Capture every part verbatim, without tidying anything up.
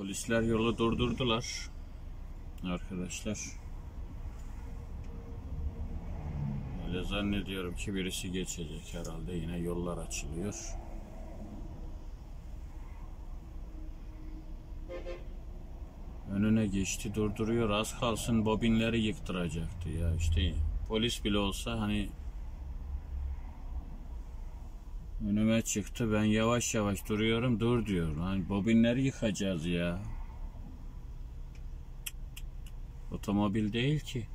Polisler yolu durdurdular arkadaşlar. Öyle zannediyorum ki birisi geçecek herhalde, yine yollar açılıyor. Önüne geçti, durduruyor, az kalsın bobinleri yıktıracaktı ya. İşte polis bile olsa hani önüme çıktı, ben yavaş yavaş duruyorum, dur diyor. Hani bobinleri yıkacağız ya. Otomobil değil ki.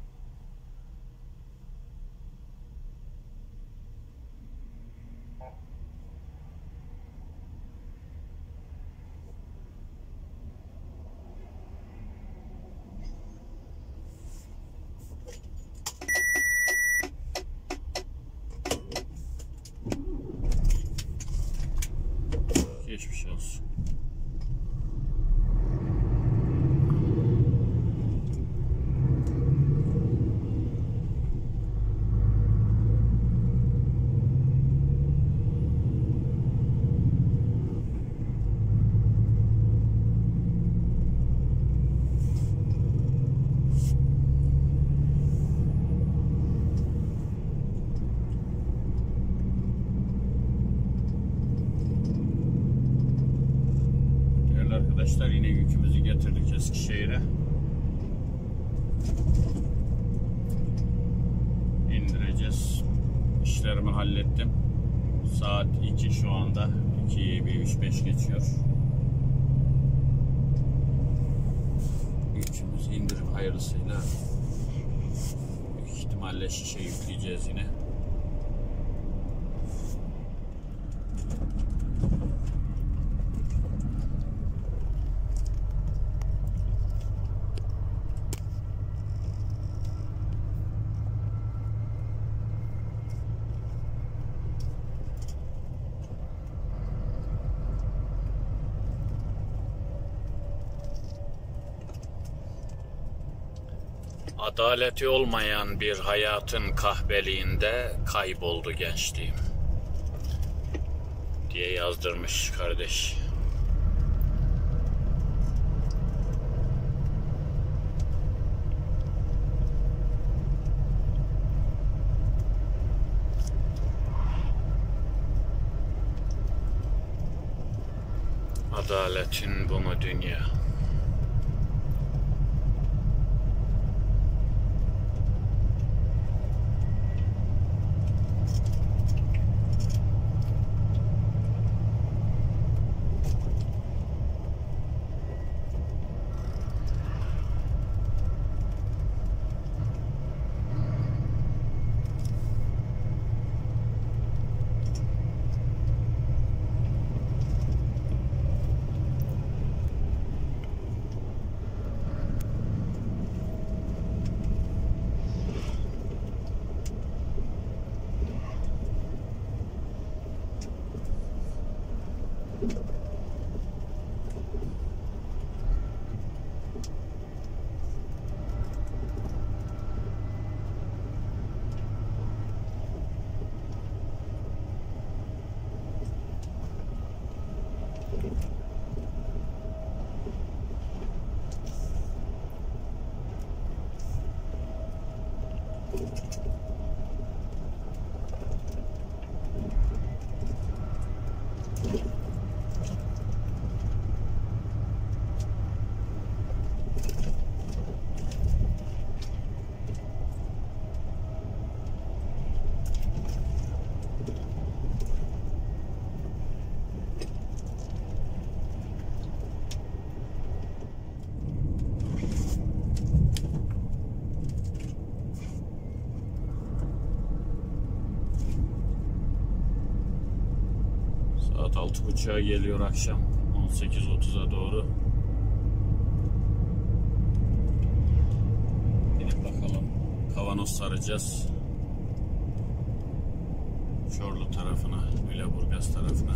Geçmiş olsun. Arkadaşlar, yine yükümüzü getirdik Eskişehir'e. İndireceğiz. İşlerimi hallettim. Saat iki şu anda. ikiyi bir üç beş geçiyor. Yükümüzü indirip hayırlısıyla büyük ihtimalle şişe yükleyeceğiz yine. Adaleti olmayan bir hayatın kahveliğinde kayboldu gençliğim diye yazdırmış kardeş. Adaletin bu mu dünya? Saat altı buçuğa geliyor akşam. on sekiz otuza doğru. Gidip bakalım. Kavanoz saracağız. Çorlu tarafına, Lüleburgaz tarafına.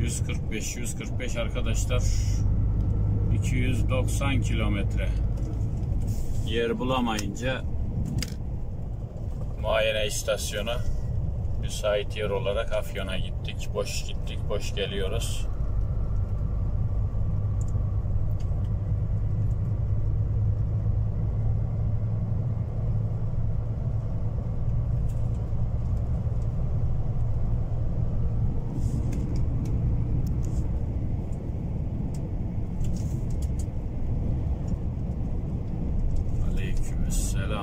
yüz kırk beş yüz kırk beş arkadaşlar, iki yüz doksan kilometre. Yer bulamayınca muayene istasyonu müsait yer olarak Afyon'a gittik. Boş gittik, boş geliyoruz. Aleykümselam.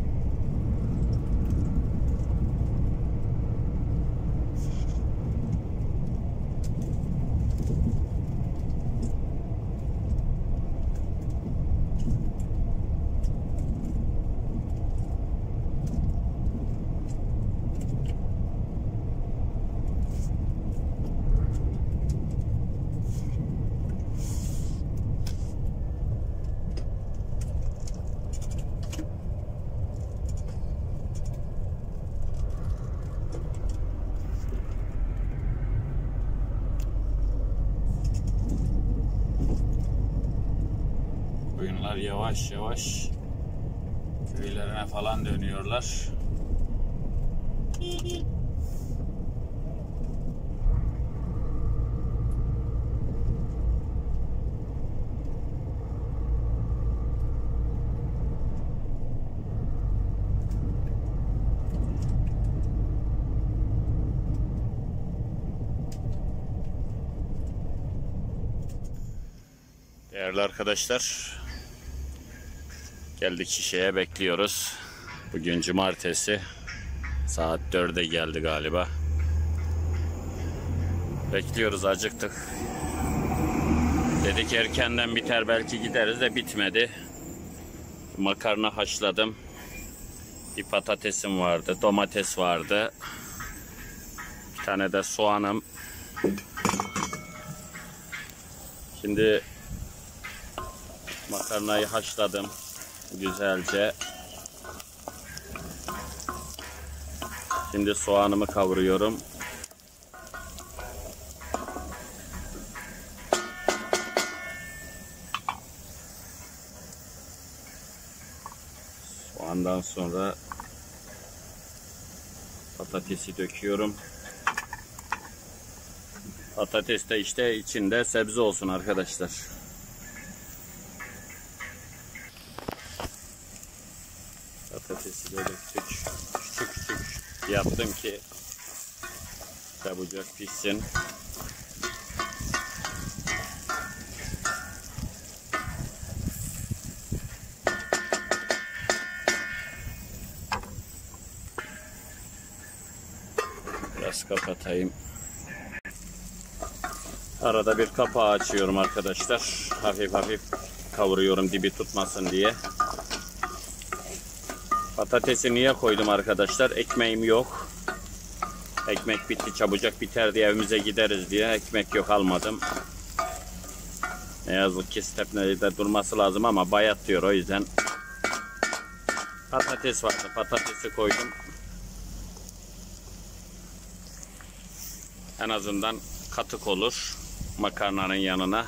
Koyunlar yavaş yavaş köylerine falan dönüyorlar. Değerli arkadaşlar, geldik Şişe'ye, bekliyoruz. Bugün cumartesi, saat dörde geldi galiba. Bekliyoruz, acıktık. Dedik erkenden biter belki, gideriz de bitmedi. Makarna haşladım. Bir patatesim vardı, domates vardı. Bir tane de soğanım. Şimdi makarnayı haşladım güzelce. Şimdi soğanımı kavuruyorum. Soğandan sonra patatesi döküyorum. Patates de işte içinde sebze olsun arkadaşlar. Patatesi de döktük. Küçük küçük yaptım ki çabucak pişsin. Biraz kapatayım. Arada bir kapağı açıyorum arkadaşlar. Hafif hafif kavuruyorum dibi tutmasın diye. Patatesi niye koydum arkadaşlar? Ekmeğim yok. Ekmek bitti, çabucak biter diye evimize gideriz diye ekmek yok, almadım. Ne yazık ki stepnede durması lazım ama bayat diyor, o yüzden. Patates vardı, patatesi koydum. En azından katık olur makarnanın yanına.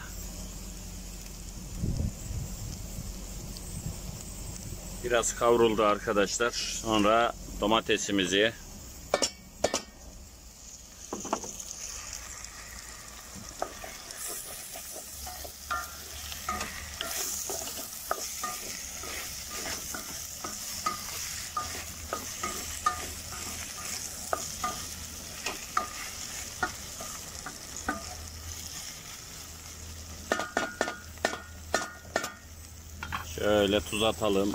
Biraz kavruldu arkadaşlar. Sonra domatesimizi, şöyle tuz atalım.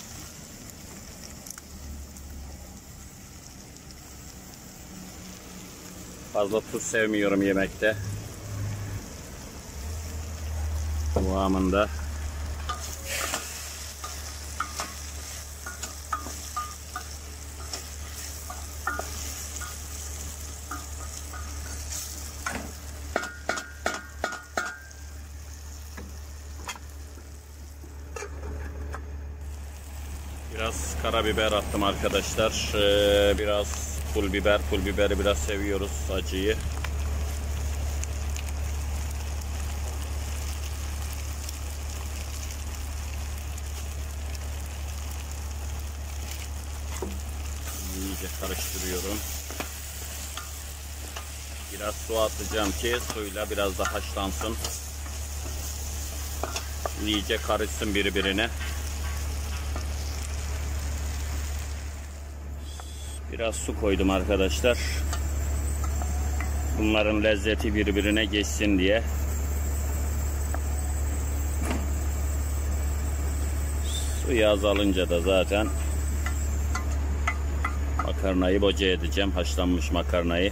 Fazla tuz sevmiyorum yemekte. Kıvamında. Biraz karabiber attım arkadaşlar. Ee, biraz pul biber. Pul biberi biraz seviyoruz, acıyı. karıştırıyorum. Biraz su atacağım ki suyla biraz da haşlansın. İyice karışsın birbirine. Biraz su koydum arkadaşlar. Bunların lezzeti birbirine geçsin diye. Suyu azalınca da zaten makarnayı boca edeceğim. Haşlanmış makarnayı.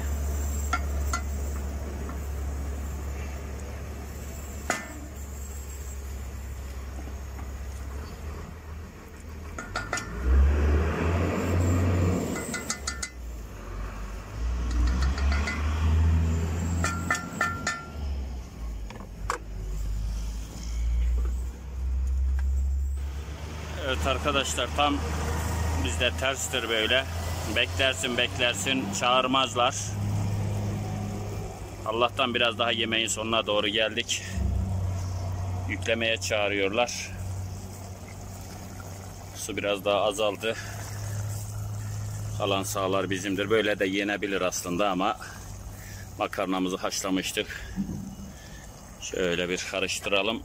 Evet arkadaşlar, tam bizde terstir böyle. Beklersin beklersin çağırmazlar. Allah'tan biraz daha yemeğin sonuna doğru geldik. Yüklemeye çağırıyorlar. Su biraz daha azaldı. Kalan sahalar bizimdir. Böyle de yenebilir aslında ama makarnamızı haşlamıştık. Şöyle bir karıştıralım.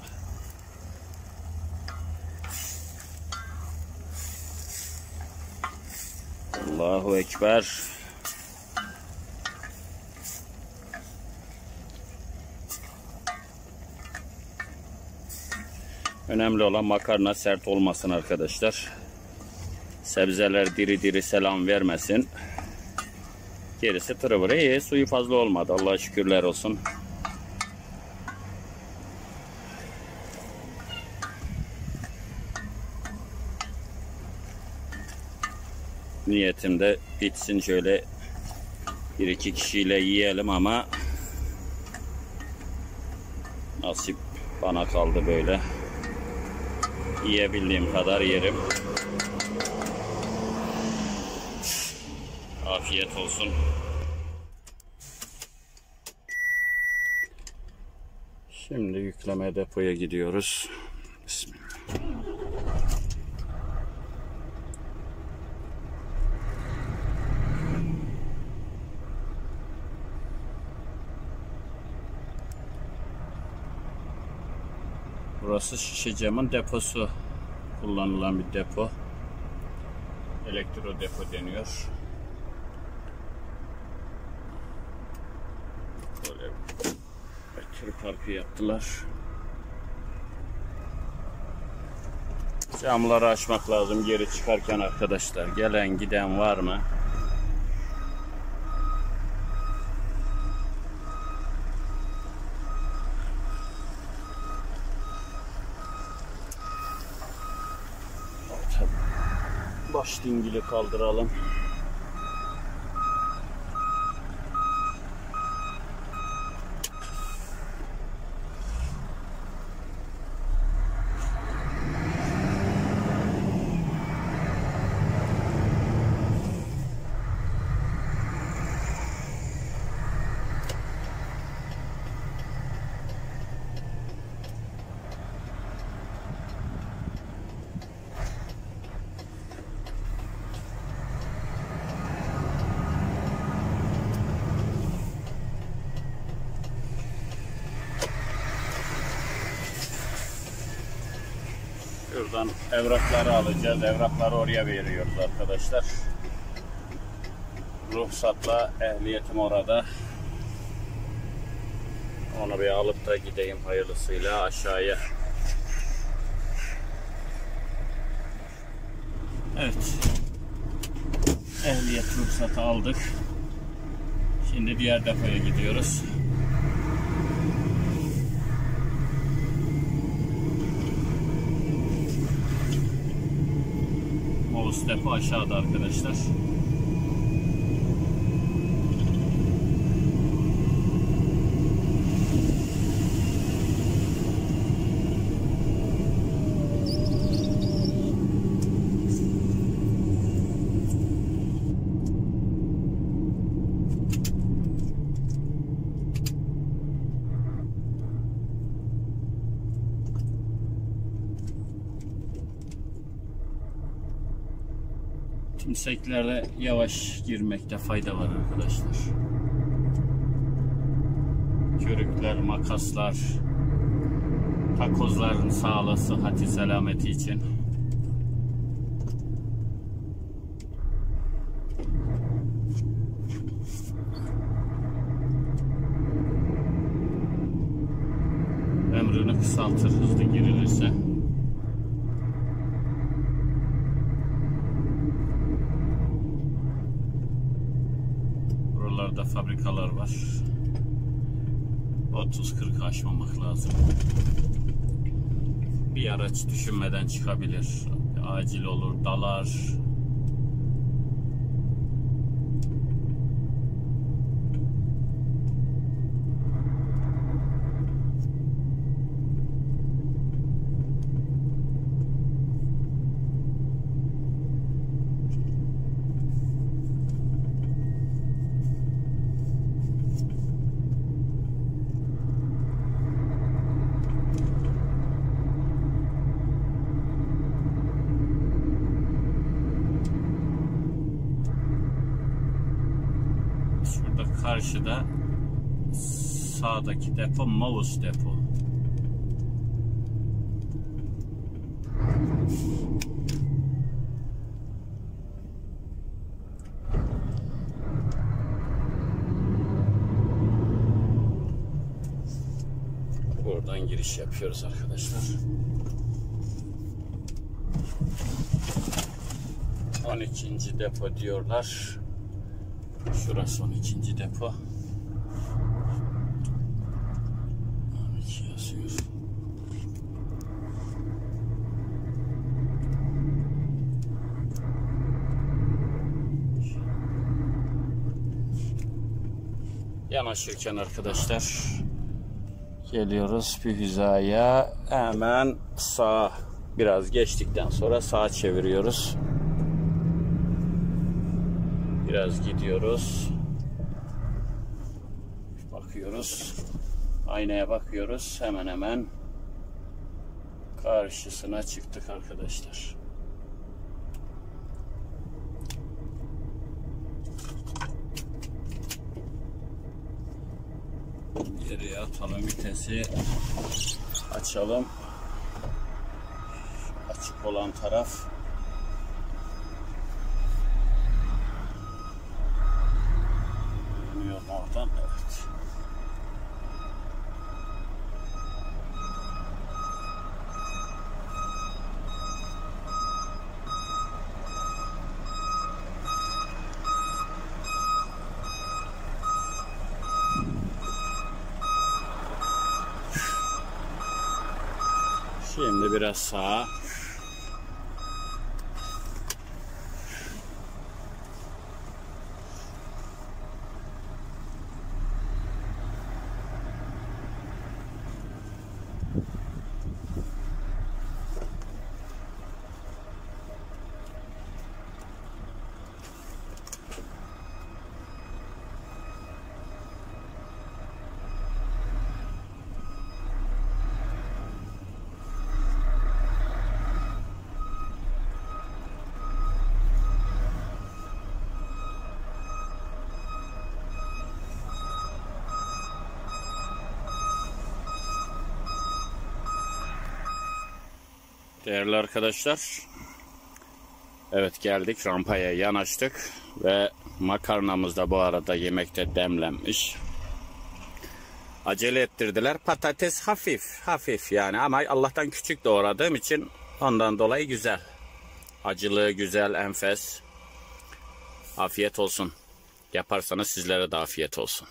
Allahu Ekber. Önemli olan makarna sert olmasın arkadaşlar. Sebzeler diri diri selam vermesin. Gerisi tırıvırı iyi. Suyu fazla olmadı. Allah'a şükürler olsun. Niyetim de bitsin, şöyle bir iki kişiyle yiyelim ama nasip bana kaldı böyle. Yiyebildiğim kadar yerim. Afiyet olsun. Şimdi yükleme depoya gidiyoruz. Bismillah. Burası Şişecam'ın deposu. Kullanılan bir depo. Elektro depo deniyor. Böyle tır parkı yaptılar. Camları açmak lazım geri çıkarken arkadaşlar. Gelen giden var mı? Baş dingili kaldıralım. Şuradan evrakları alacağız. Evrakları oraya veriyoruz arkadaşlar. Ruhsatla ehliyetim orada. Onu bir alıp da gideyim hayırlısıyla aşağıya. Evet. Ehliyet ruhsatı aldık. Şimdi diğer depoya gidiyoruz. Moğuz depo aşağıda arkadaşlar. Tümseklere yavaş girmekte fayda var arkadaşlar. Körükler, makaslar, takozların sağlığı, sıhhati, selameti için. Ömrünü kısaltır hızlı girilirse. Buralarda fabrikalar var. otuz kırk aşmamak lazım. Bir araç düşünmeden çıkabilir. Acil olur, dalar. Karşıda sağdaki depo Mavus depo. Buradan giriş yapıyoruz arkadaşlar. on ikinci depo diyorlar. Şurası on ikinci depo. on iki yazıyor. Yanaşırken arkadaşlar geliyoruz bir hizaya, hemen sağa biraz geçtikten sonra sağa çeviriyoruz. Biraz gidiyoruz. Bakıyoruz. Aynaya bakıyoruz. Hemen hemen karşısına çıktık arkadaşlar. Geriye atalım vitesi. Açalım. Açık olan taraf. Oradan, evet. Şimdi biraz sağa. Değerli arkadaşlar, evet geldik, rampaya yanaştık ve makarnamız da bu arada yemekte demlenmiş. Acele ettirdiler. Patates hafif hafif yani, ama Allah'tan küçük doğradığım için ondan dolayı güzel. Acılığı güzel, enfes. Afiyet olsun. Yaparsanız sizlere de afiyet olsun.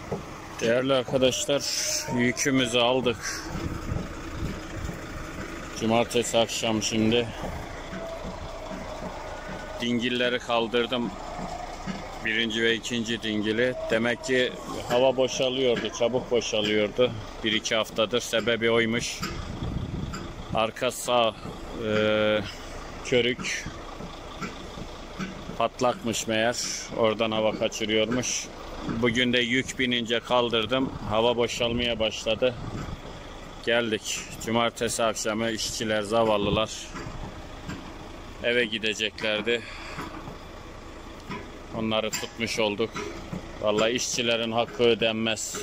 Değerli arkadaşlar, yükümüzü aldık. Cumartesi akşam şimdi dingilleri kaldırdım. Birinci ve ikinci dingili. Demek ki hava boşalıyordu, çabuk boşalıyordu. Bir iki haftadır sebebi oymuş. Arka sağ e, körük patlakmış meğer. Oradan hava kaçırıyormuş. Bugün de yük binince kaldırdım. Hava boşalmaya başladı. Geldik. Cumartesi akşamı işçiler, zavallılar eve gideceklerdi. Onları tutmuş olduk. Vallahi işçilerin hakkı ödenmez.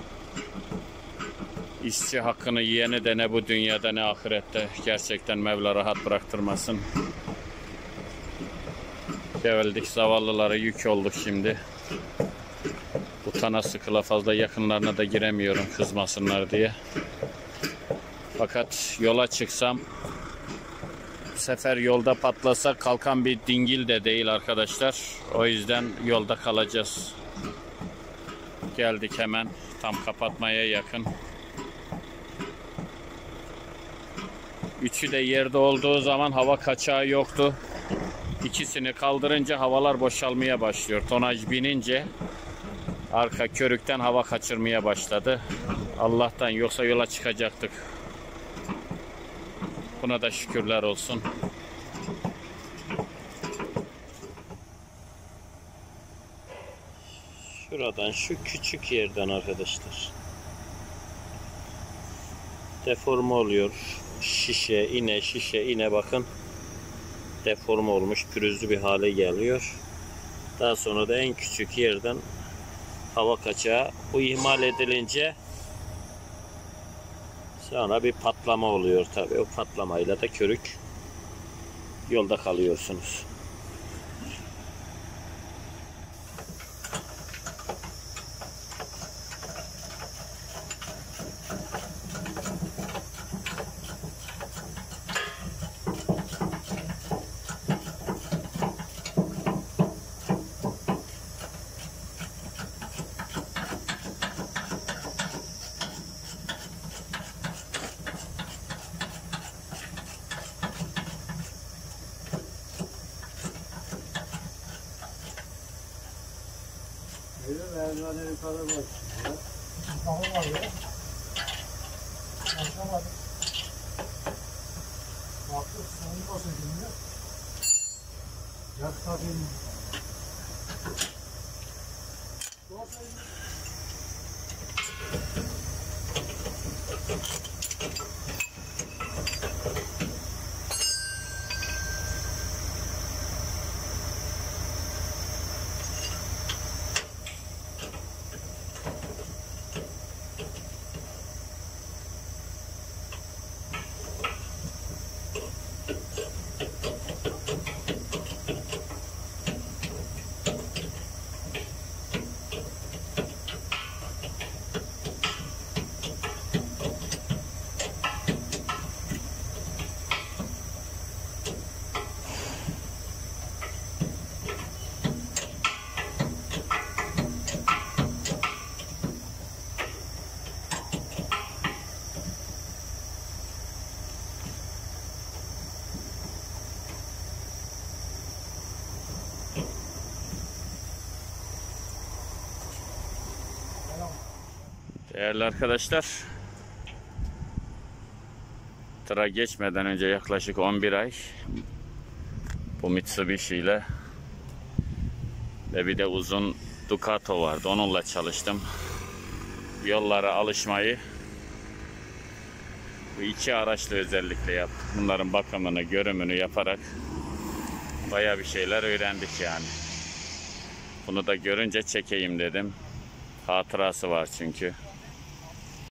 İşçi hakkını yiyeni de ne bu dünyada ne ahirette. Gerçekten Mevla rahat bıraktırmasın. Geldik, zavallılara yük olduk şimdi. Utana sıkıla fazla yakınlarına da giremiyorum kızmasınlar diye. Fakat yola çıksam bu sefer yolda patlasa kalkan bir dingil de değil arkadaşlar. O yüzden yolda kalacağız. Geldik hemen. Tam kapatmaya yakın. Üçü de yerde olduğu zaman hava kaçağı yoktu. İkisini kaldırınca havalar boşalmaya başlıyor. Tonaj binince arka körükten hava kaçırmaya başladı. Allah'tan, yoksa yola çıkacaktık. Buna da şükürler olsun. Şuradan, şu küçük yerden arkadaşlar, deforme oluyor. Şişe, ine, şişe, ine bakın. Deforme olmuş, pürüzlü bir hale geliyor. Daha sonra da en küçük yerden hava kaçağı. Bu ihmal edilince sonra bir patlama oluyor tabii. O patlamayla da körük yolda kalıyorsunuz. Merdivenleri yukarı bak. Tamam abi. Açamadım. Baktım sonu nasıl gidiyor? Yak takayım. Değerli arkadaşlar, tıra geçmeden önce yaklaşık on bir ay bu Mitsubishi ile ve bir de uzun Ducato vardı, onunla çalıştım. Yollara alışmayı bu iki araçla özellikle yaptık. Bunların bakımını, görümünü yaparak bayağı bir şeyler öğrendik yani. Bunu da görünce çekeyim dedim. Hatırası var çünkü.